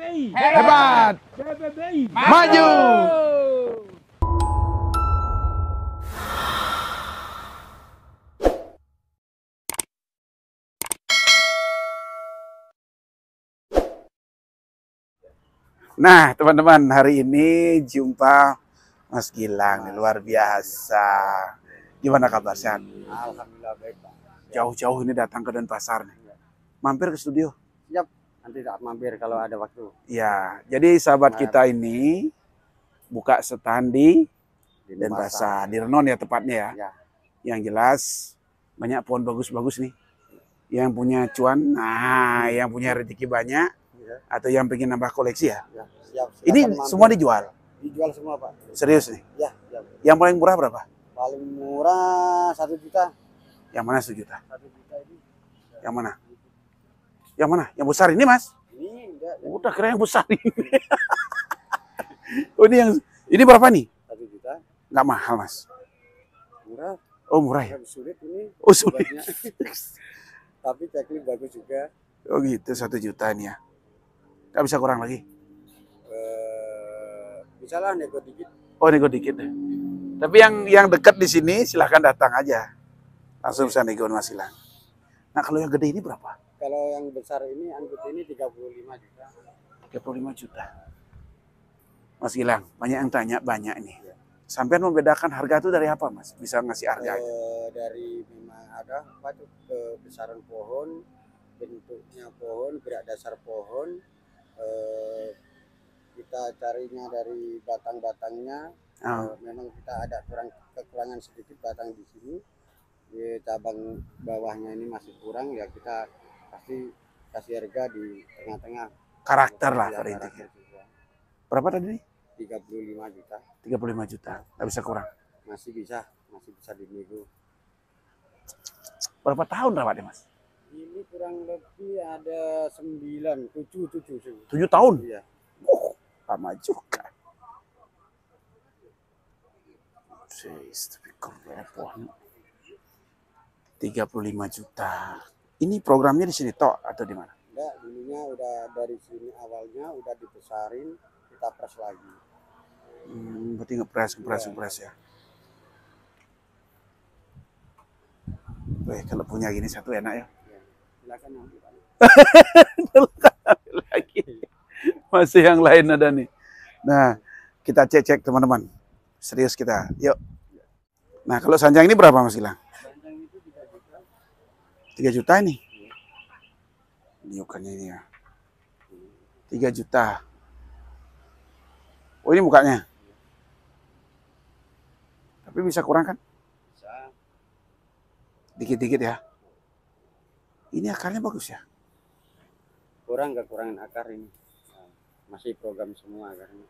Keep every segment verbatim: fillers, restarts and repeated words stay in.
I Hebat. B B B I Maju. Nah, teman-teman, hari ini jumpa Mas Gilang, nih, luar biasa. Gimana kabar, sehat? Alhamdulillah baik, Pak. Jauh-jauh ini datang ke Denpasar nih. Mampir ke studio. Siap, nanti saat mampir kalau ada waktu. Ya, jadi sahabat kita ini buka stand di Di Denpasar, di Renon ya tepatnya ya. Ya. Yang jelas banyak pohon bagus-bagus nih. Yang punya cuan, nah yang punya rezeki banyak, Ya. atau yang pengen nambah koleksi ya. Ya, siap. Ini Silakan mampir. semua dijual. Dijual semua, Pak. Serius nih. Ya, siap. Yang paling murah berapa? Paling murah satu juta. Yang mana satu juta? Satu juta ini. Yang mana? Yang mana? Yang besar ini, Mas? Ini enggak. Udah kira yang besar ini. Oh, ini yang ini berapa nih? Satu juta. Nggak mahal, Mas. Murah. Oh, murah ya? Agak sulit ini. Oh, sulit. obatnya. Tapi ceklik bagus juga. Oh gitu, satu juta ini ya. Nggak bisa kurang lagi? Eh, bisa lah nego dikit. Oh, nego dikit deh. Tapi yang yang dekat di sini silahkan datang aja. Langsung bisa nego Mas Gilang. Nah, kalau yang gede ini berapa? Kalau yang besar ini, angkut ini tiga puluh lima juta. tiga puluh lima juta. Mas Gilang, banyak yang tanya, banyak nih. Sampai membedakan harga itu dari apa, Mas? Bisa ngasih harga aja. Eh, dari memang ada apa tuh kebesaran pohon, bentuknya pohon, gerak dasar pohon. Eh, kita carinya dari batang-batangnya. Oh. Eh, memang kita ada kurang kekurangan sedikit batang di sini. Di cabang bawahnya ini masih kurang, ya kita pasti kasih harga di tengah-tengah. Karakter lah Ya, pada intinya. karakter juga. Berapa tadi? tiga puluh lima juta. tiga puluh lima juta. Nggak bisa kurang. Masih bisa, masih bisa dinego. Berapa tahun rawatnya, Mas? Ini kurang lebih ada sembilan, tujuh, tujuh, tujuh tahun? Iya. Oh, lama juga. tiga puluh lima juta. Ini programnya di sini toh atau di mana? Enggak, dulunya udah dari sini awalnya udah dibesarin, kita press lagi. Hmm, berarti ngepres, ngepres, Iya. ngepres ya. Weh, kalau punya gini satu enak ya. Ya, silakan nanti Pak. Lagi. Masih yang lain ada nih. Nah, kita cek-cek teman-teman. Serius kita. Yuk. Nah, kalau sanjang ini berapa, Mas Gilang? Panjang itu tiga juta. tiga juta ini. Ini bukannya ini ya. tiga juta. Oh, ini mukanya. Tapi bisa kurang kan? Bisa. Dikit-dikit ya. Ini akarnya bagus ya. Kurang kekurangan akar ini. Nah, masih program semua akarnya.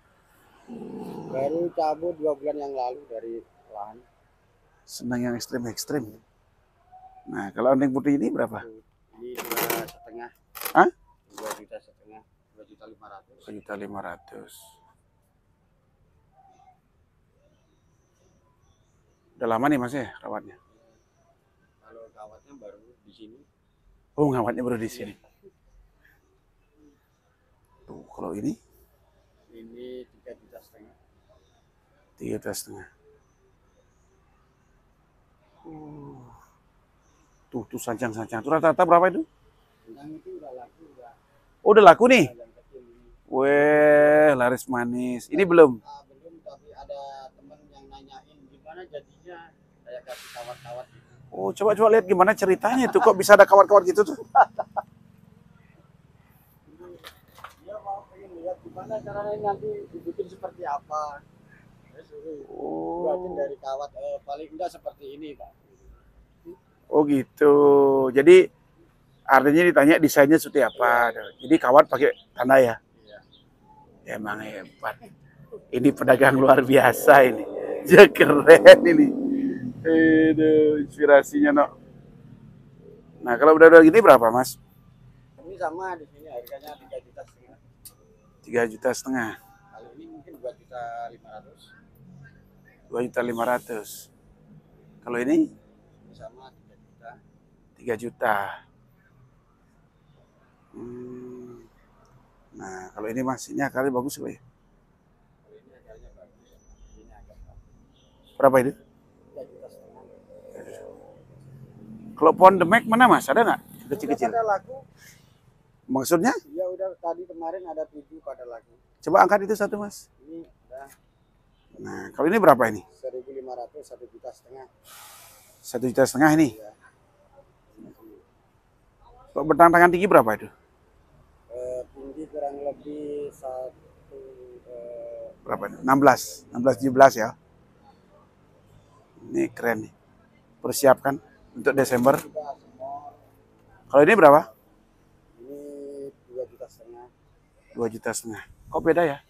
Baru cabut dua bulan yang lalu dari lahan. Senang yang ekstrim-ekstrim. Nah, kalau anting putih ini berapa? Ini dua setengah. Hah? Dua juta setengah. Dua juta lima ratus. dua juta lima ratus. Udah lama nih Mas ya rawatnya? Kalau kawatnya baru di sini. Oh, ngawatnya baru di sini. Tuh, kalau ini Ini tiga juta setengah. tiga juta setengah. Uh. Tuh, tuh sanjang-sanjang. Tuh rata-rata berapa itu? Tentang itu udah laku udah. Oh, udah laku nih. Yang kecil ini. Weh, laris manis. Ini belum. Ah, belum, tapi ada teman yang nanyain gimana jadinya, saya kasih kawat-kawat gitu. Oh, coba-coba lihat gimana ceritanya itu. Kok bisa ada kawat-kawat gitu tuh? Dia mau pengen lihat gimana caranya nanti dibikin seperti apa. Saya suruh Oh. buatin dari kawat, eh, paling enggak seperti ini Pak. Oh gitu. Jadi artinya ditanya desainnya seperti apa. Jadi kawat pakai tanda ya. Iya. Emang hebat. Ini pedagang luar biasa ini. Ya keren ini. Aduh, inspirasinya no. Nah, kalau udah udah gini berapa, Mas? Ini sama di sini harganya tiga juta setengah. tiga juta setengah. Kalau ini mungkin dua juta lima ratus. dua juta lima ratus. Kalau ini Ini sama tiga juta. tiga juta. Hmm. Nah, kalau ini mas, ini akarnya bagus loh ya. Ini akarnya bagus. Ini agak bagus. Berapa itu? tiga juta setengah. Kalau pohon demek mana mas? Ada nggak? Kecil-kecil. Ada laku. Maksudnya? Iya udah tadi kemarin ada tujuh pada laku. Coba angkat itu satu mas. Ini udah. Nah, kalau ini berapa ini? seribu lima ratus, satu juta setengah. Satu juta setengah ini. Ya. Kalau bertang tangan tinggi berapa itu? Eh, tinggi kurang lebih satu eh, Berapa ini? enam belas, enam belas, tujuh belas ya. Ini keren nih. Persiapkan untuk Desember. juga semua. Kalau ini berapa? Ini dua juta setengah. Dua juta setengah. Kok beda ya?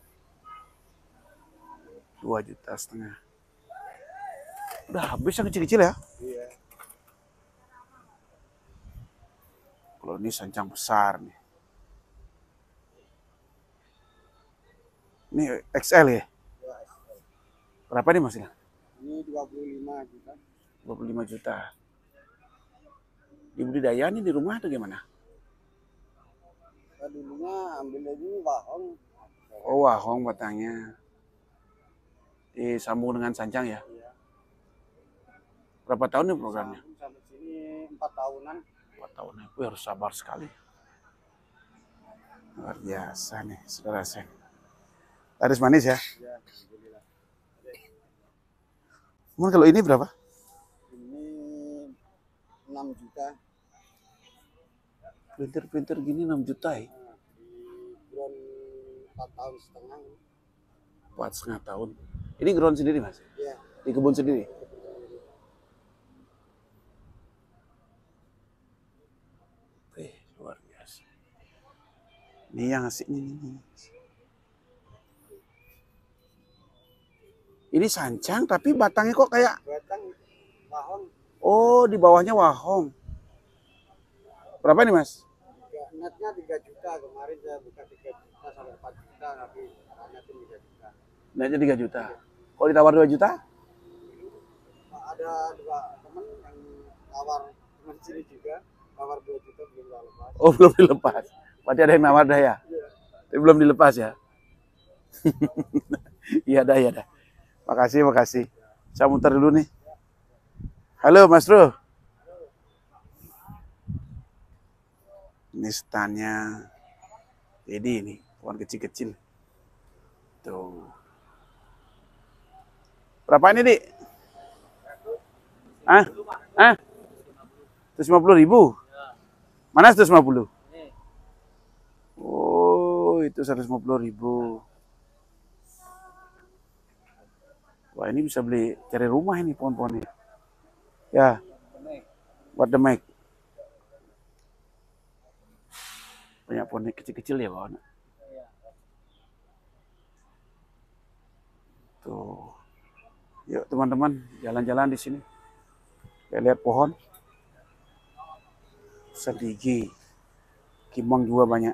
Dua juta setengah. Udah habis yang kecil-kecil ya? Iya. Kalau ini sancang besar nih. Ini X L ya? Ya, Berapa nih mas? ini dua puluh lima juta. dua puluh lima juta. Di budidaya ini di rumah atau gimana? Nah, dulunya ambil lagi wahong. Oh wahong batangnya. Disambung dengan sancang ya? Iya. Berapa tahun nih programnya? Sampai sini empat tahunan. Empat tahun. Wih, harus sabar sekali. Luar biasa nih, saudara saya. Laris manis ya? Ya, alhamdulillah. Cuman kalau ini berapa? Ini enam juta. Pinter-pinter gini enam juta ya? Nah, di ground empat tahun setengah. Empat setengah tahun. Ini ground sendiri mas? Iya. Di kebun sendiri? Eh, luar biasa. Ini yang asik ini. Ini sancang tapi batangnya kok kayak... Batang wahong. Oh, di bawahnya wahong. Berapa nih mas? Netnya tiga juta. Kemarin saya buka tiga juta sampai empat juta. Tapi netnya tiga juta. Netnya tiga juta. Kalau ditawar dua juta? Ada dua temen yang tawar teman sini juga. Tawar dua juta belum lepas. Oh, belum dilepas. Berarti ada yang nawar dah ya? Iya. Tapi belum dilepas ya? Iya dah, iya dah. Makasih, makasih. Saya muter dulu nih. Halo Mas Bro. Ini standnya. Jadi ini, pohon kecil-kecil. Tuh. Berapa ini, Dik? Hah? Hah? seratus lima puluh ribu? Mana seratus lima puluh? Oh, itu seratus lima puluh ribu. Wah, ini bisa beli cari rumah ini pohon-pohonnya. Ya. Buat demek. Banyak pohon kecil-kecil ya, bawaan. Tuh. Yuk teman-teman, jalan-jalan di sini. Kita lihat pohon. Sedigi. Kimang juga banyak.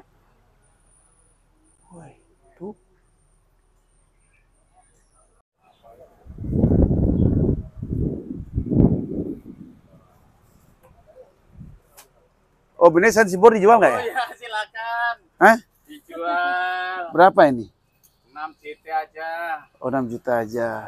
Woi, tuh. Oh, benih Sansibor dijual nggak ya? Oh iya, silakan. Hah? Dijual Berapa ini? enam juta aja. Oh, enam juta aja.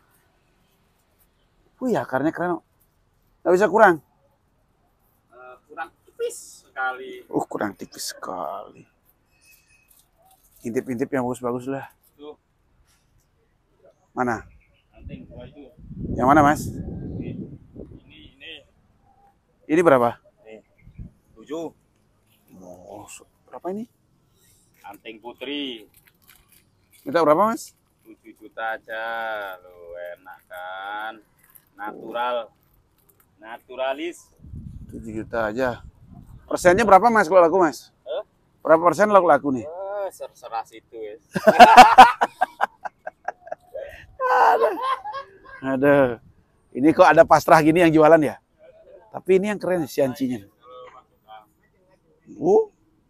Wih, akarnya keren. Nggak bisa kurang? Uh, kurang tipis sekali. Uh, kurang tipis sekali. Intip-intip yang bagus-bagus lah. Tuh, Mana? anting dua itu. Yang mana, Mas? Ini, ini, ini. Ini berapa? Nih, tujuh. Oh, berapa ini? Anting putri. Minta berapa, Mas? tujuh juta aja. Loh, enak kan? Natural. Naturalis. tujuh juta aja. Persennya berapa, Mas, kalau laku, Mas? Eh? Berapa persen laku-laku nih? Oh, serserah situ ya. Aduh. Ini kok ada pasrah gini yang jualan ya? Tapi ini yang keren si ancinya. Uh.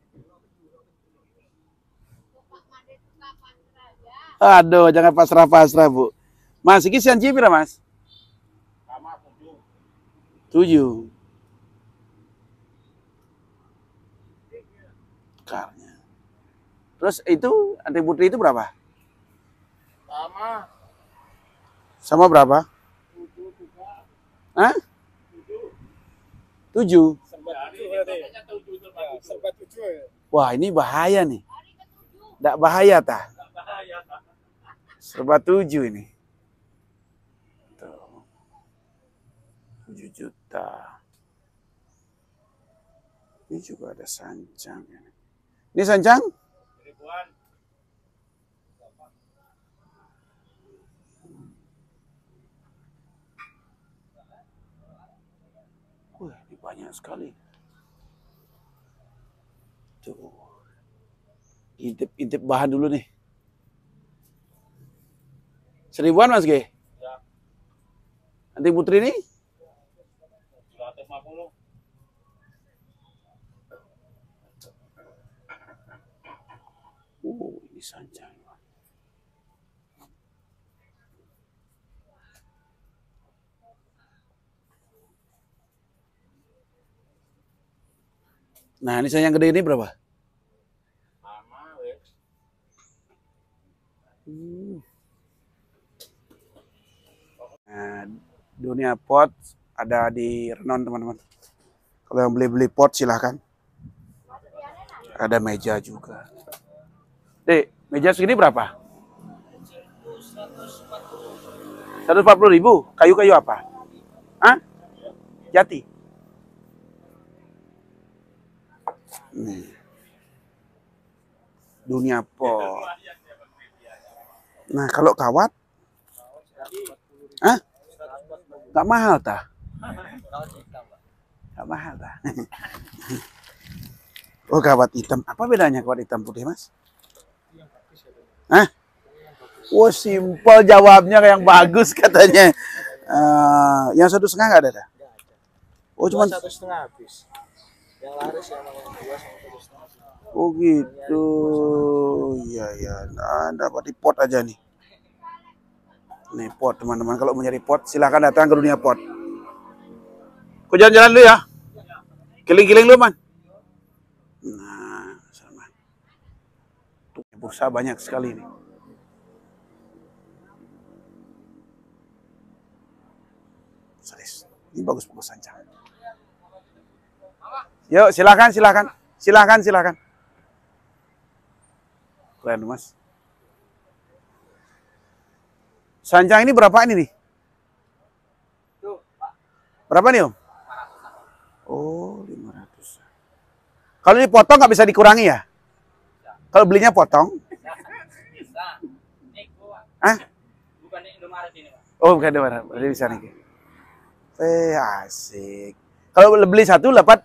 Aduh, jangan pasrah-pasrah, Bu. Mas, ini si anci pira, Mas? Sama tujuh. Tujuh. Akarnya. Terus itu Anting Putri itu berapa? Sama. Sama berapa? Tujuh juga. Hah? Tujuh. Serba tujuh berarti. Serba tujuh ya. Wah, ini bahaya nih. Nggak bahaya tah? Bahaya. Serba tujuh ini. Tuh. Tujuh juta. Ini juga ada sancang. Ini sancang? Ribuan. Wah, ini banyak sekali. Tuh. Intip-intip bahan dulu nih. Seribuan Mas Ge? Ya. Anting Putri ini? tujuh ratus lima puluh. Oh, ini sancang. Nah, ini saya yang gede ini berapa? Sama weh. Hmm. Nah, dunia pot ada di Renon teman-teman. Kalau yang beli-beli pot silahkan. Ada meja juga. Dek, meja segini berapa? seratus empat puluh ribu. Kayu-kayu apa? Hah? Jati. Nih. Dunia pot. Nah, kalau kawat? Hah? Gak mahal tah? Gak mahal tah? Oh, kawat hitam. Apa bedanya kawat hitam putih, Mas? Hah? Oh, simpel jawabnya yang bagus katanya. Uh, yang satu setengah nggak ada dah? Oh, cuma satu setengah habis. Yang laris yang dua sama satu setengah. Oh gitu. Iya ya. Nah, dapat di pot aja nih. Nih pot teman-teman. Kalau mau nyari pot silahkan datang ke dunia pot. Kau jalan-jalan dulu ya. Kiling-kiling dulu man. Nah, sama. Tuh, bursa banyak sekali nih. Serius. Ini bagus-bagus saja. Yuk, silakan, silakan, silakan, silakan. Keren, Mas. Sanjang ini berapa ini nih? Berapa nih, Om? Oh, lima ratus. Kalau ini potong nggak bisa dikurangi ya? Kalau belinya potong? Hah? Oh, bukan Indomaret. Berarti bisa nih. Eh, asik. Kalau beli satu dapat?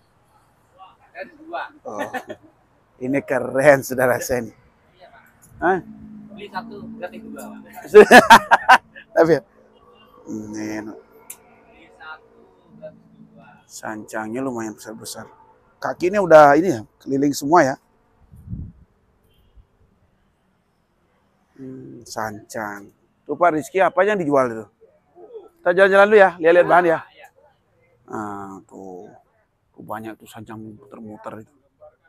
Oh, ini keren saudara saya nih. Hah? Beli satu berarti dua. Tapi ini Beli satu berarti dua. sancangnya lumayan besar-besar. Kakinya udah ini ya, keliling semua ya. Hmm, sancang. Tuh Pak Rizky apa yang dijual itu? Kita jalan-jalan dulu ya, lihat-lihat bahan ya. Ah, tuh. Tuh banyak tuh sancang muter-muter itu.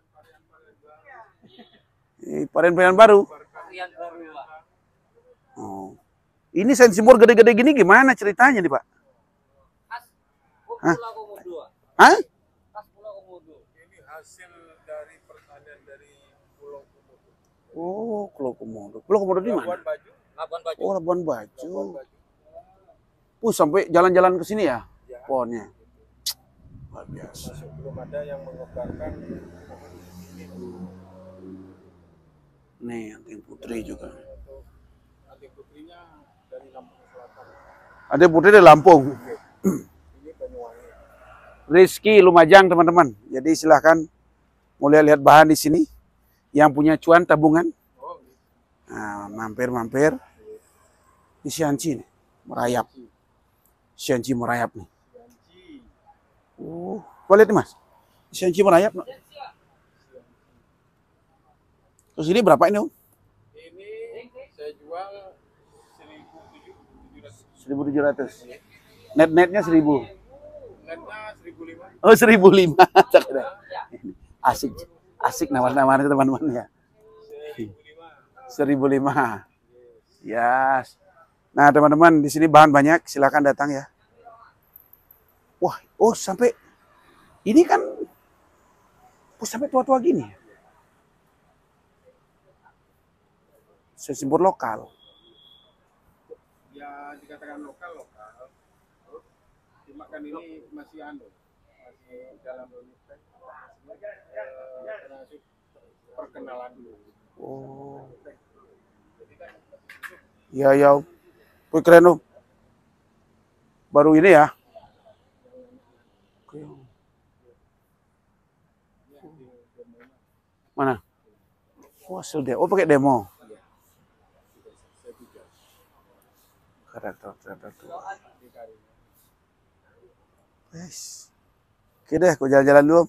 Ini varian-varian baru. Varian baru, Pak. Oh. Ini sensimur gede-gede gini gimana ceritanya nih, Pak? Khas Hah? Pulau Komodo. Hah? Khas Pulau Komodo. Ini hasil dari pertanian dari Pulau Komodo. Oh, Pulau Komodo. Pulau Komodo di mana? Labuan Bajo. Labuan Bajo. Oh, Labuan Bajo. Labuan Bajo. Uh, sampai jalan-jalan ke sini ya? Ya. Pohonnya. Luar biasa. Masih belum ada yang mengebarkan pohon ini. Nih, Anting Putri juga. Untuk Anting Putrinya dari Lampung Selatan. Anting Putri dari Lampung. Ini Banyuwangi. Rizky Lumajang, teman-teman. Jadi silahkan mau lihat-lihat bahan di sini. Yang punya cuan tabungan. Oh, gitu. Nah, mampir-mampir. Ini Sianci nih, merayap. Sianci merayap nih. Janji. Oh, boleh nih Mas. Sianci merayap. No? Terus ini berapa ini, Om? Ini saya jual seribu tujuh ratus. seribu tujuh ratus. Net-netnya seribu. Netnya seribu lima. Oh, seribu lima. Asik. Asik nawar-nawarin teman-teman ya. seribu lima. Yes. Nah, teman-teman, di sini bahan banyak, silakan datang ya. Wah, oh sampai ini kan oh, sampai tua-tua gini. Sesimpur lokal. Ya dikatakan lokal lokal. Cuma kan ini masih anu, masih dalam proses termasuk perkenalan dulu. Oh. Ya, ya. Wih, keren Om. Baru ini ya. Mana? Oh, hasil demo. Oh, pakai demo. Karakter, karakter. Yes. Oke deh, aku jalan-jalan dulu.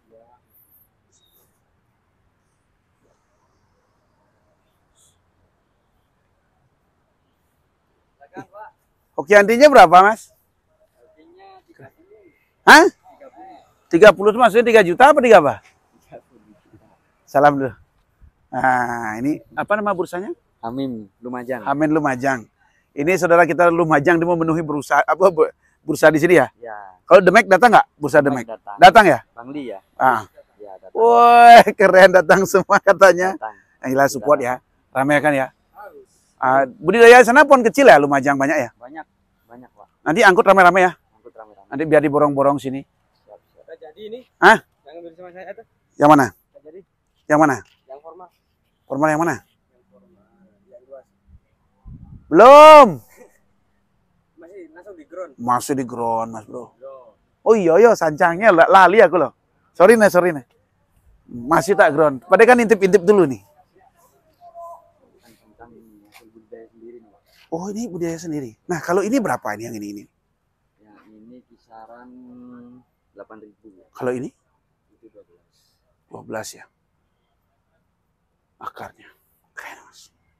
Oke, antinya berapa, Mas? Artinya tiga puluh. Hah? tiga puluh itu maksudnya tiga juta apa tiga apa? Salam dulu. Nah, ini apa nama bursanya? Amin, Lumajang. Amin Lumajang. Ini saudara kita Lumajang, dia mau memenuhi bursa apa bursa di sini ya? Ya. Kalau Demek datang nggak? Bursa Demek. Datang. Datang ya? Bangli ya? Ah. Ya, datang. Woi, keren datang semua katanya. Datang. Yang jelas support ya. Ramai kan ya? Ah, budidaya sana pun kecil ya, Lumajang banyak ya? Banyak, banyak Pak. Nanti angkut ramai-ramai ya? Angkut rame-rame. Nanti biar diborong-borong sini. Siap, siap. Jadi ini? Hah? Yang ambil sama saya itu? Yang mana? Jadi Yang mana? yang formal. Formal yang mana? Yang formal. Yang luas. Belum. Masih langsung di ground. Masih di ground, Mas Bro. Yo. Oh iya, iya, sancangnya lali aku loh. Sorry nih, sorry nih. Masih tak ground. Padahal kan intip-intip dulu nih. Tentang hasil budidaya sendiri nih Pak. Oh, ini budidaya sendiri. Nah, kalau ini berapa ini yang ini ini? Yang ini kisaran delapan ribu. Kalau ini Itu dua belas. dua belas ya. Akarnya. Keren, Mas.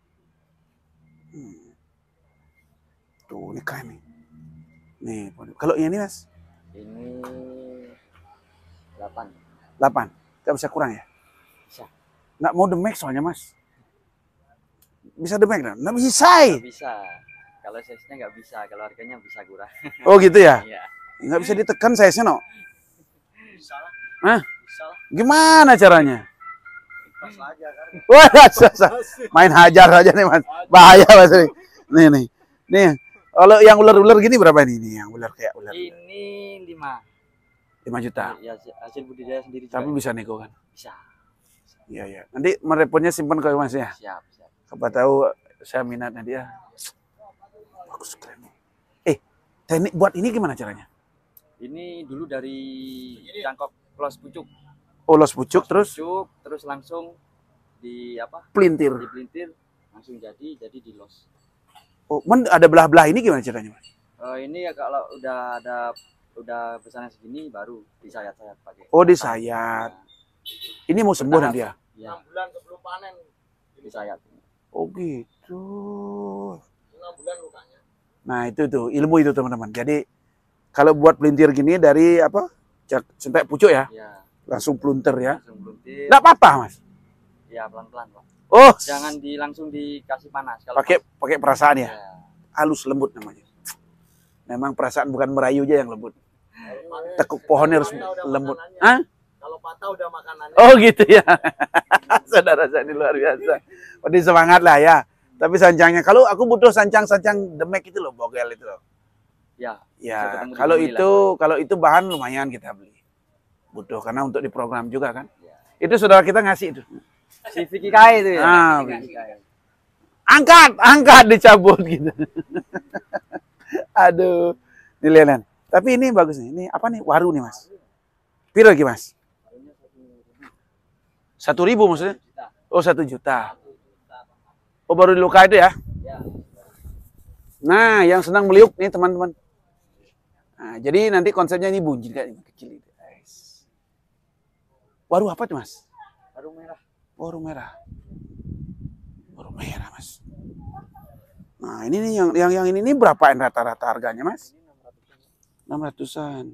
Hmm. Tuh, ini keren nih. Nih, kalau yang ini, Mas? Ini delapan. delapan. Nggak bisa kurang ya? Bisa. Nggak mau demek soalnya, Mas. Bisa demek nggak? Nggak bisa. Nggak bisa. Kalau size-nya nggak bisa, kalau harganya bisa kurang. Oh gitu ya? Iya. Nggak bisa ditekan size-nya, no? Bisa lah. Hah? Bisa lah. Gimana caranya? Pas aja kan. Wah, susah. Main hajar aja nih, Mas. Bahaya, Mas. Nih, nih. Nih, kalau yang ular-ular gini berapa nih? Nih, yang ular kayak ular. Ini lima. lima juta. Ya, hasil budidaya sendiri juga. Tapi bisa nego kan? Bisa. Iya, iya. Nanti mereponnya simpan ke Mas ya. Siap, siap. Siapa tahu saya minatnya dia. Bagus, keren. Eh, teknik buat ini gimana caranya? Ini dulu dari cangkok los pucuk. Oh, los pucuk Los terus pucuk, terus langsung di apa? pelintir. Dipelintir, langsung jadi, jadi di los. Oh, men ada belah-belah ini gimana caranya, Mas? Eh, ini ya kalau udah ada udah besarnya segini baru disayat-sayat pakai. Oh, disayat. Ini mau sembuh Bertahap. nanti ya? Ya, enam bulan sebelum panen. disayat. Oh, gitu. enam bulan lukanya. Nah, itu tuh ilmu itu, teman-teman. Jadi kalau buat pelintir gini dari apa? Cak- Centek pucuk ya, Ya, langsung pelunter ya. langsung beluntir. Nggak patah, Mas. Ya, pelan-pelan, Pak. Oh, Jangan di langsung dikasih panas. Kalau pakai pakai perasaan pas- ya. Halus lembut namanya. Memang perasaan bukan merayu aja yang lembut. Tekuk pohonnya harus lembut. Hah? Kalau patah udah makanannya. Oh gitu ya. Saudara saya ini luar biasa. Jadi semangat lah ya. Tapi sancangnya, kalau aku butuh sancang-sancang demek itu loh, bogel itu loh. Ya, bisa Ya, ketemu di kalau Bangli itu kalau itu bahan lumayan kita beli. Butuh karena untuk diprogram juga kan. Ya. Itu saudara kita ngasih itu. Si Vicky Kai itu ya. Ah, Vicky Kai. Angkat, angkat dicabut gitu. Aduh. Ini lihat. Tapi ini bagus nih. Ini apa nih? Waru nih, Mas. Piro lagi, Mas? Satu ribu maksudnya? Oh, satu juta. Oh, baru di luka itu ya? Ya. Nah, yang senang meliuk nih teman-teman. Nah, jadi nanti konsepnya ini bunyi kayak ini kecil itu. Guys. Waru apa tuh, Mas? Baru merah. Waru merah. Waru merah, Mas. Nah, ini nih yang yang yang ini nih berapaan rata-rata harganya, Mas? enam ratusan.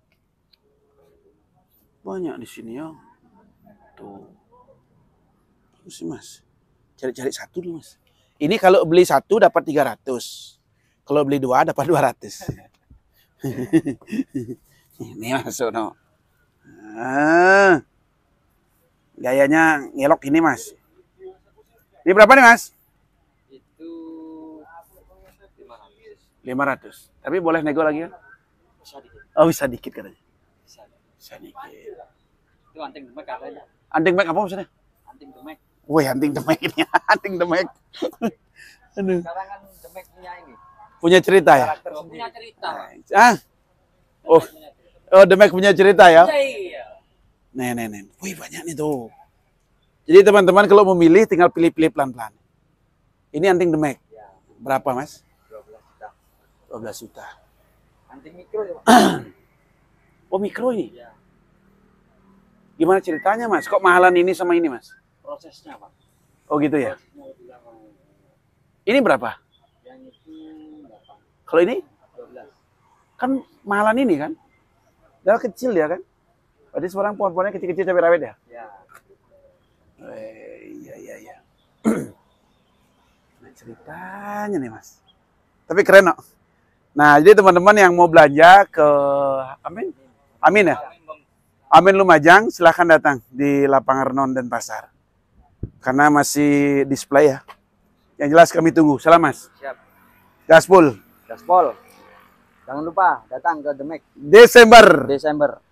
Banyak di sini ya. Tuh. Sih mas, cari-cari satu dulu mas. Ini kalau beli satu dapat tiga ratus. Kalau beli dua dapat dua ratus. Ini masuk no. Ah, gayanya ngelok ini mas. Ini berapa nih mas? Itu lima ratus. Tapi boleh nego lagi kan? bisa dikit. Oh bisa dikit katanya. Bisa. Bisa dikit. Itu anting demek katanya. Anting mek apa maksudnya? Anting demek. Wih anting demek ini. Anting demek. Aduh. Sekarang kan demek punya ini. Punya cerita ya? Karakter punya cerita. Ah. Oh. Oh demek punya cerita ya? Iya. Nih, nih, nih. Wih banyak nih tuh. Jadi teman-teman kalau memilih tinggal pilih-pilih pelan-pelan. Ini anting demek. Ya, Berapa mas? dua belas juta. dua belas juta. Anting mikro ya, Pak. Oh mikro ini? Ya, Gimana ceritanya mas? Kok mahalan ini sama ini mas? prosesnya, Pak. Oh gitu ya? Prosesnya lebih lama. Ini berapa? Yang itu delapan. Kalau ini? dua belas. Kan mahalan ini kan? Dia kecil ya kan? Berarti sekarang pohon-pohonnya kecil-kecil cabai rawit ya? Ya. Eh, iya, iya, iya. Nah, ceritanya nih mas. Tapi keren kok. Nah, jadi teman-teman yang mau belanja ke Amin, Amin ya? Amin Lumajang, silahkan datang di lapangan Renon dan Pasar. Karena masih display ya. Yang jelas kami tunggu. Salam mas. Siap. Gaspol. Gaspol. Jangan lupa datang ke Demek Desember. Desember.